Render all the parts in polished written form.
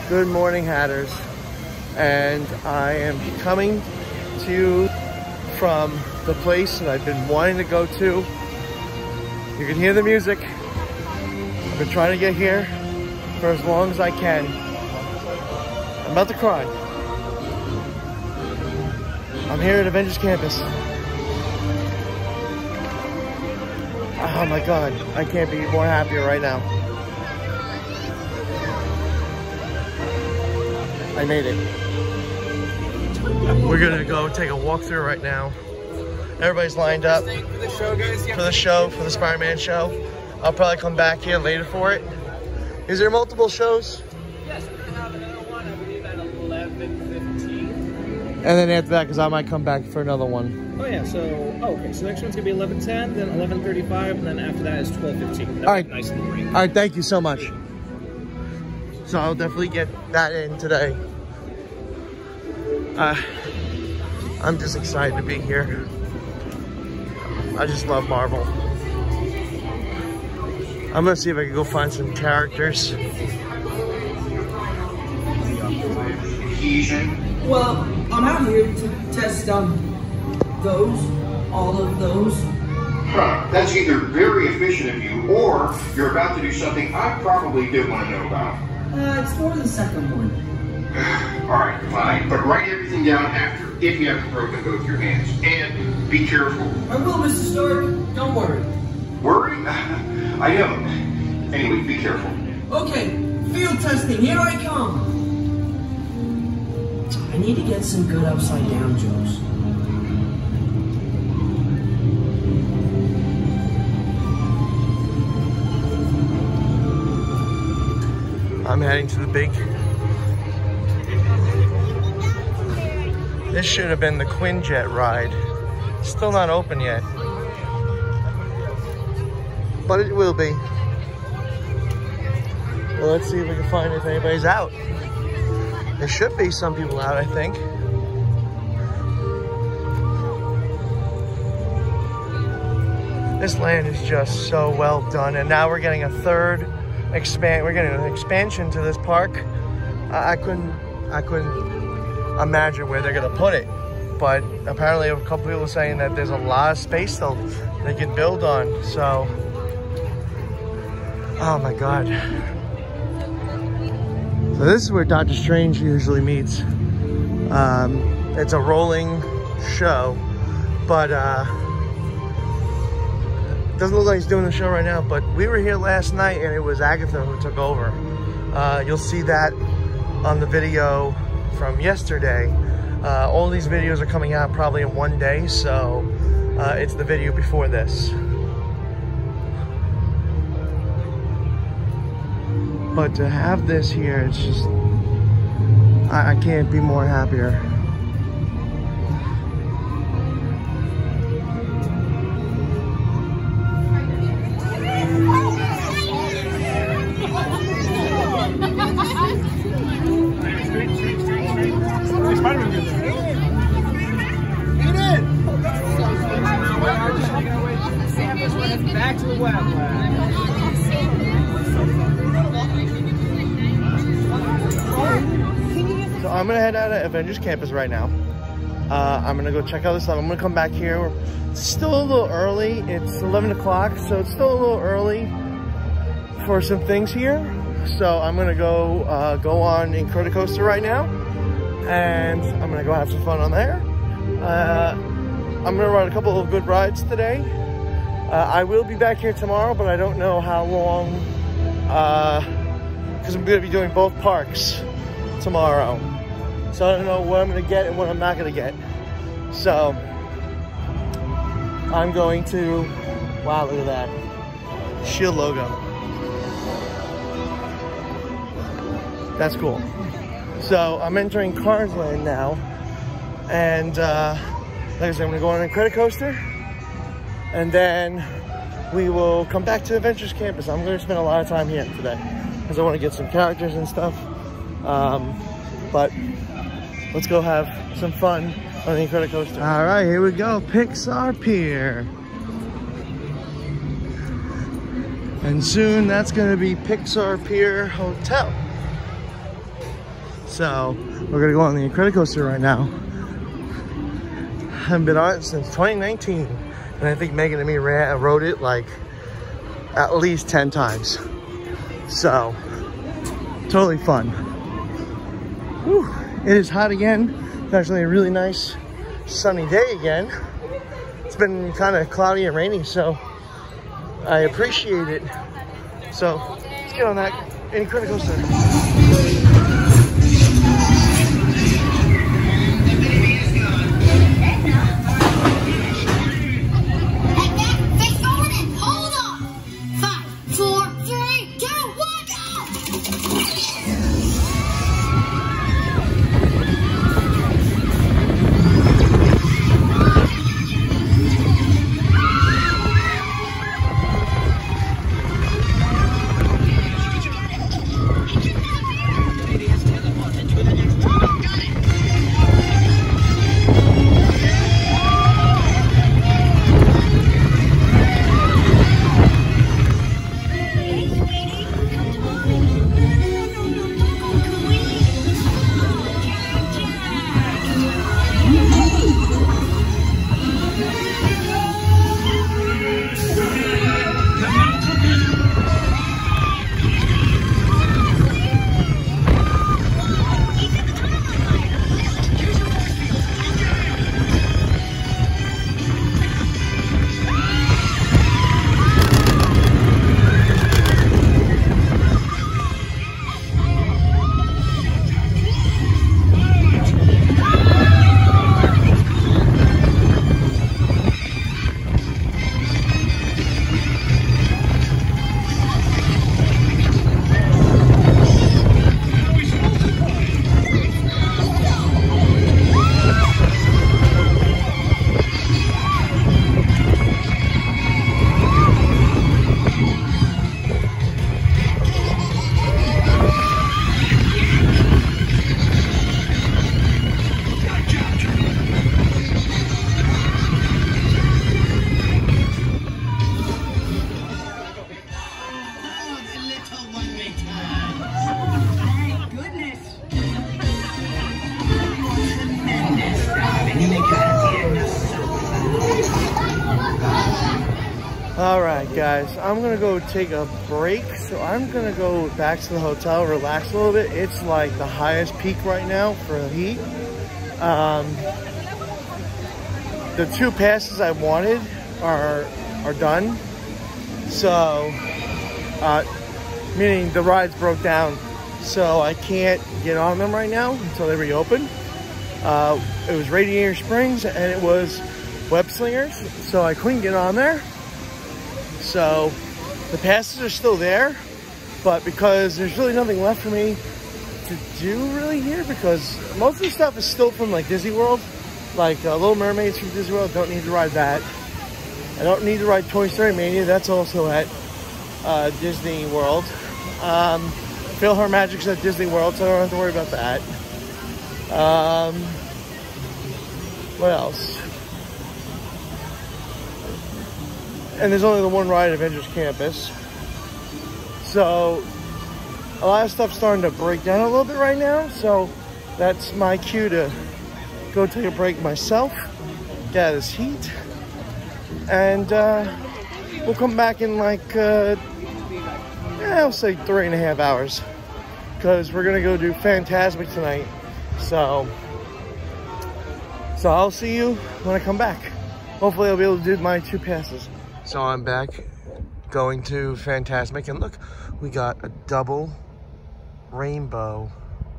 Good morning, Hatters. And I am coming to you from the place that I've been wanting to go to. You can hear the music. I've been trying to get here for as long as I can. I'm about to cry. I'm here at Avengers Campus. Oh my God, I can't be more happier right now. I made it. We're gonna go take a walk through right now. Everybody's lined up for the show, guys. For the Spider-Man show. I'll probably come back here later for it. Is there multiple shows? Yes, we're gonna have another one, I believe at 11:15. And then after that, because I might come back for another one. Oh yeah, so, okay, so next one's gonna be 11:10, then 11:35, and then after that is 12:15. All right. Nice and brief. All right, thank you so much. So I'll definitely get that in today. I'm just excited to be here. I just love Marvel. I'm gonna see if I can go find some characters. Well, I'm out here to test all of those. Right. That's either very efficient of you, or you're about to do something I probably did want to know about. It's more the second one. All right, fine. But write everything down after, if you haven't broken both your hands. And be careful. I will, Mr. Stark. Don't worry. Worry? I don't. Anyway, be careful. Okay, field testing. Here I come. I need to get some good upside down jokes. I'm heading to the big... This should have been the Quinjet ride. Still not open yet. But it will be. Well, let's see if we can find if anybody's out. There should be some people out, I think. This land is just so well done. And now we're getting a third we're getting an expansion to this park. I couldn't imagine where they're gonna put it, but apparently a couple people are saying that there's a lot of space still they can build on. So, oh my God. So this is where Doctor Strange usually meets. It's a rolling show, but doesn't look like he's doing the show right now, but we were here last night and it was Agatha who took over. You'll see that on the video from yesterday. All these videos are coming out probably in one day, so it's the video before this. But to have this here, it's just, I can't be more happier. Back to the web. So I'm gonna head out of Avengers Campus right now. I'm gonna go check out this stuff. I'm gonna come back here. It's still a little early. It's 11 o'clock, so it's still a little early for some things here. So I'm gonna go on Incredicoaster right now, and I'm gonna go have some fun on there. I'm gonna ride a couple of good rides today. I will be back here tomorrow, but I don't know how long, because I'm gonna be doing both parks tomorrow. So I don't know what I'm gonna get and what I'm not gonna get. So I'm going to, wow, look at that. SHIELD logo. That's cool. So I'm entering Cars Land now. And like I said, I'm gonna go on a Incredicoaster. And then we will come back to Avengers Campus. I'm gonna spend a lot of time here today because I want to get some characters and stuff. But let's go have some fun on the Incredicoaster. All right, here we go, Pixar Pier. And soon that's gonna be Pixar Pier Hotel. So we're gonna go on the Incredicoaster right now. I haven't been on it since 2019. And I think Megan and me rode it like at least 10 times. So, totally fun. Whew. It is hot again. It's actually a really nice sunny day again. It's been kind of cloudy and rainy, so I appreciate it. So, let's get on that Incredicoaster. All right, guys, I'm gonna go take a break. So I'm gonna go back to the hotel, relax a little bit. It's like the highest peak right now for the heat. The 2 passes I wanted are done. So, meaning the rides broke down. So I can't get on them right now until they reopen. It was Radiator Springs and it was Web Slingers. So I couldn't get on there. So the passes are still there, but because there's really nothing left for me to do really here, because most of the stuff is still from like Disney World, like Little Mermaids from Disney World. Don't need to ride that. I don't need to ride Toy Story Mania. That's also at Disney World. PhilharMagic's at Disney World, so I don't have to worry about that. What else? And there's only the one ride at Avengers Campus. So a lot of stuff's starting to break down a little bit right now. So that's my cue to go take a break myself, get out of this heat. And we'll come back in like, I'll say 3.5 hours. Because we're gonna go do Fantasmic tonight. So I'll see you when I come back. Hopefully I'll be able to do my 2 passes. So I'm back going to Fantasmic, and look, we got a double rainbow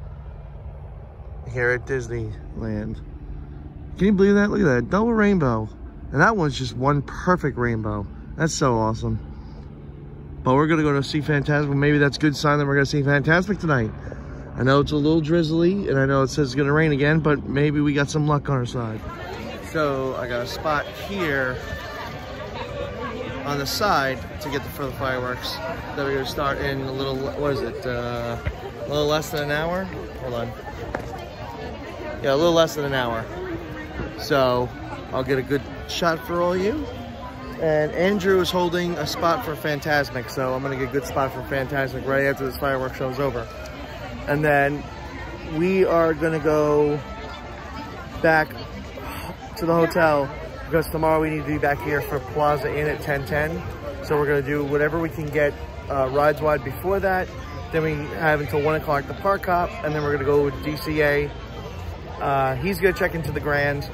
here at Disneyland. Can you believe that? Look at that, double rainbow. And that one's just one perfect rainbow. That's so awesome. But we're gonna go to see Fantasmic. Maybe that's a good sign that we're gonna see Fantasmic tonight. I know it's a little drizzly, and I know it says it's gonna rain again, but maybe we got some luck on our side. So I got a spot here on the side to get for the fireworks that we're gonna start in a little, what is it, a little less than an hour? Hold on. Yeah, a little less than an hour. So I'll get a good shot for all you. And Andrew is holding a spot for Fantasmic, so I'm gonna get a good spot for Fantasmic right after this fireworks show is over. And then we are gonna go back to the hotel because tomorrow we need to be back here for Plaza Inn at 10:10. So we're gonna do whatever we can get rides wide before that. Then we have until 1 o'clock to park hop, and then we're gonna go with DCA. He's gonna check into the Grand.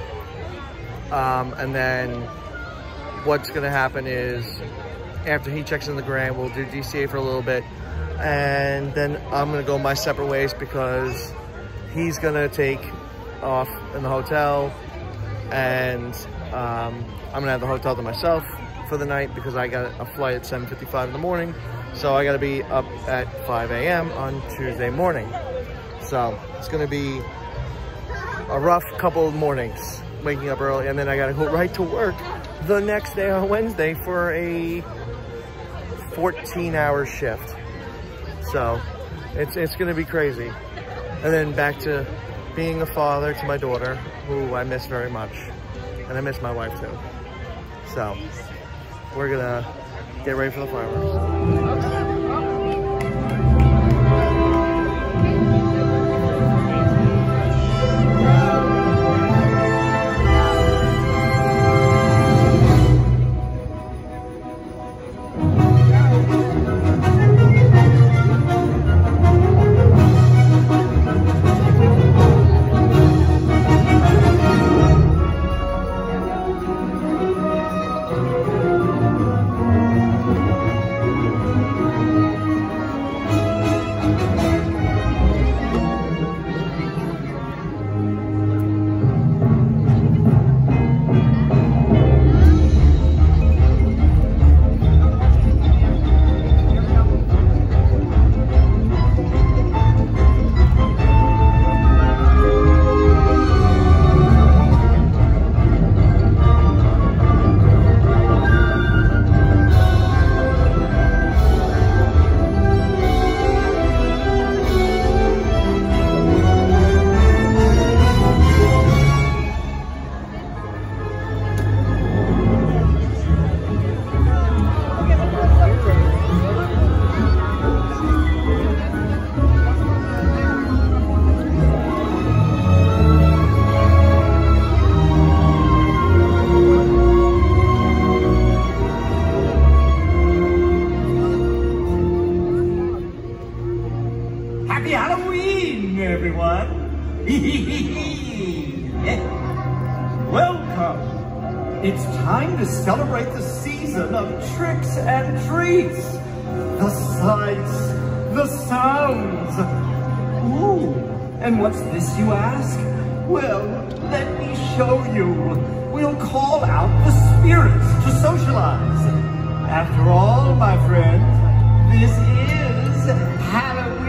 And then what's gonna happen is after he checks in the Grand, we'll do DCA for a little bit. And then I'm gonna go my separate ways because he's gonna take off in the hotel, and I'm gonna have the hotel to myself for the night because I got a flight at 7:55 in the morning. So I gotta be up at 5 a.m. on Tuesday morning. So it's gonna be a rough couple of mornings waking up early, and then I gotta go right to work the next day on Wednesday for a 14-hour shift. So it's gonna be crazy. And then back to being a father to my daughter, who I miss very much. And I miss my wife too. So we're gonna get ready for the fireworks. Happy Halloween, everyone! Welcome! It's time to celebrate the season of tricks and treats. The sights, the sounds. Ooh, and what's this, you ask? Well, let me show you. We'll call out the spirits to socialize. After all, my friend, this is Halloween.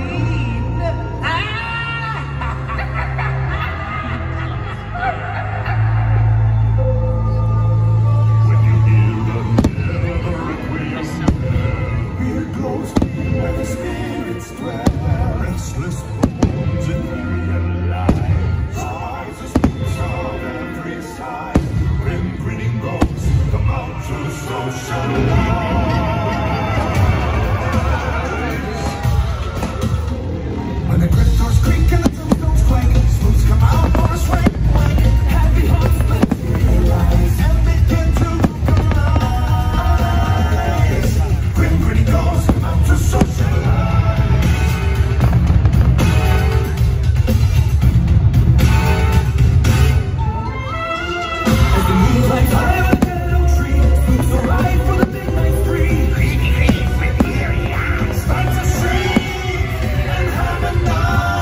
Start to sing and have a night.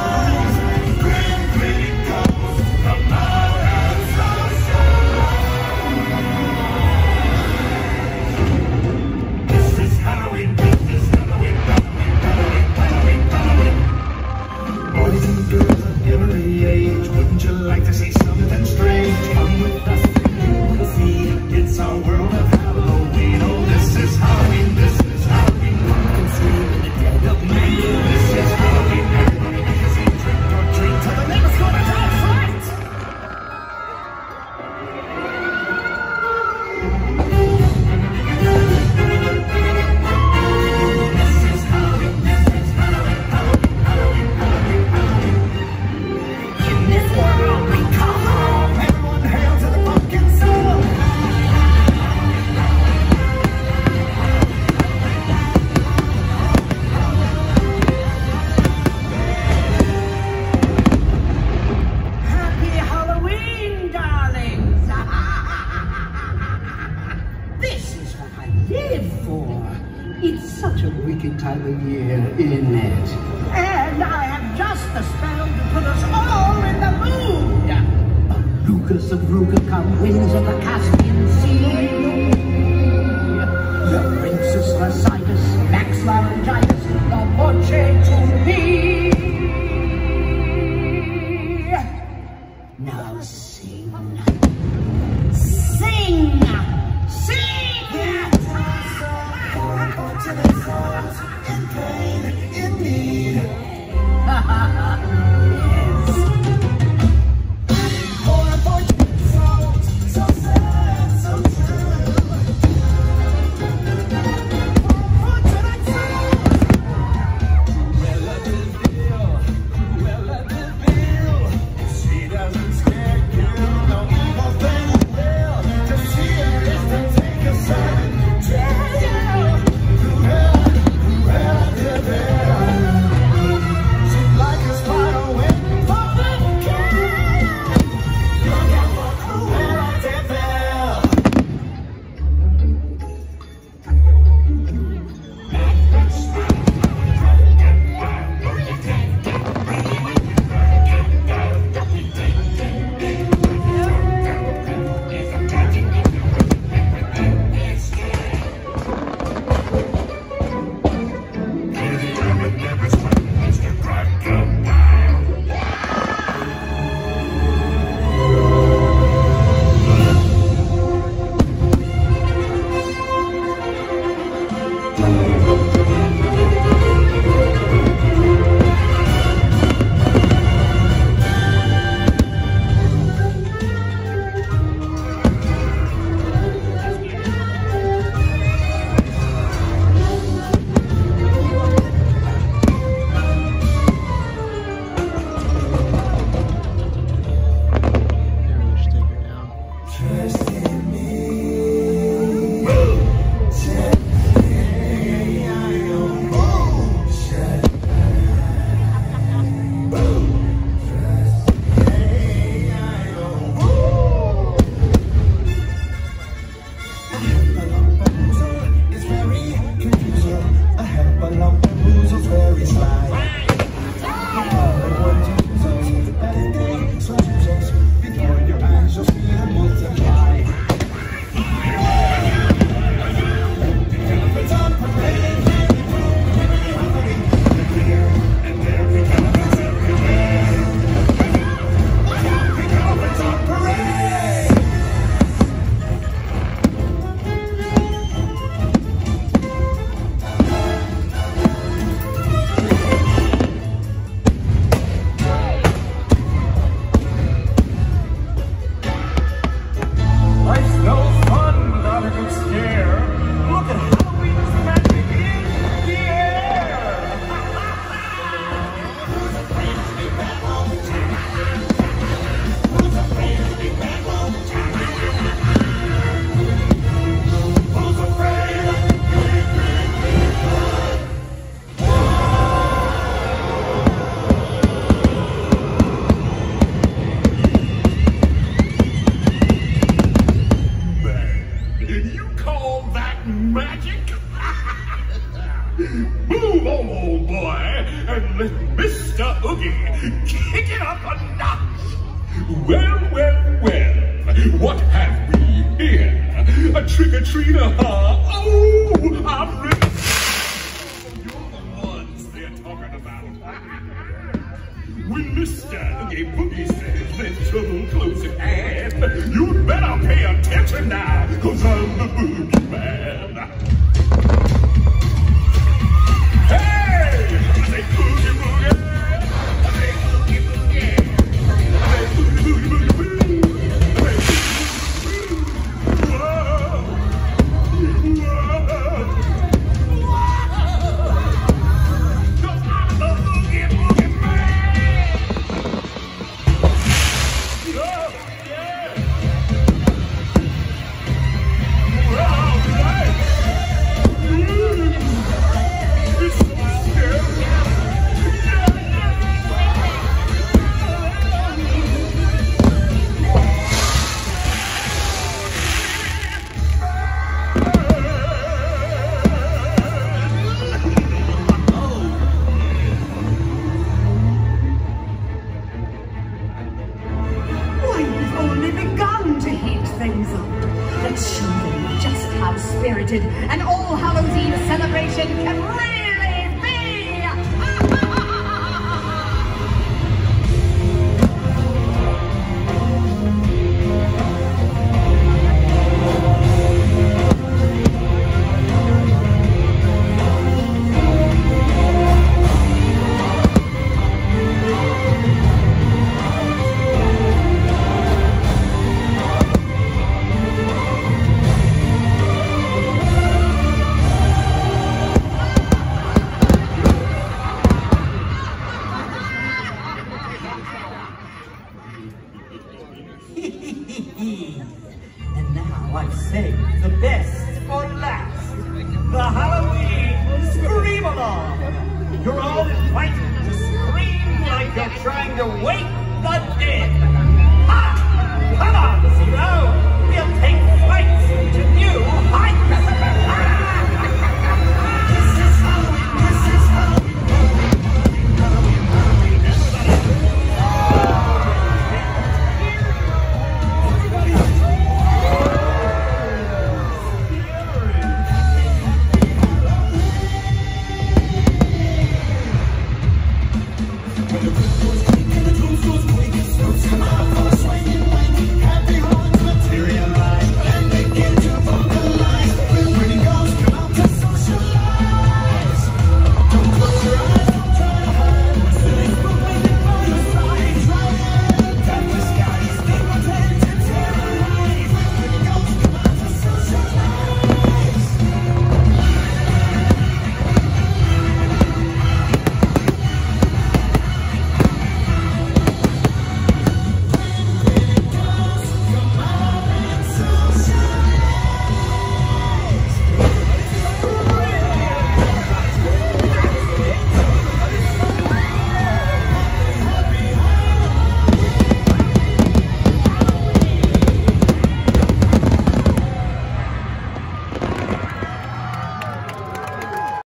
winds of the Caspian Sea. The Princess Mercedes, Max Laryngitis, the Voce to me. Now sing. Sing! Sing! In pain, in need. Yes. So sad, so true. What did I do? Cruella de Vil. She doesn't scare you, no evil thing will. To see her is to take a side. Cruella de Vil. She's like a spider waiting for the king. Look out for Cruella de Vil. Move on, old boy, and let Mr. Oogie kick it up a notch. Well, what have we here? A trick-or-treater, huh? Oh, I'm ready. You're the ones they're talking about. When Mr. Oogie Boogie says there's trouble close at hand, you'd better pay attention now, 'cause I'm the boogeyman. Hey! I say boogie boogie! I say boogie boogie! I say boogie boogie boogie boogie! I say boogie boogie boogie! Whoa! Whoa! Whoa! 'Cause I'm the boogie boogie man! Oh, yeah! Whoa! celebrated. An All Hallows Eve celebration can really be! And now I say the best for last. The Halloween Scream-A-Long. You're all invited to scream like you're trying to wake the dead. Ha! Come on, Zero. We'll take flight to new heights. This is Halloween. This is Halloween.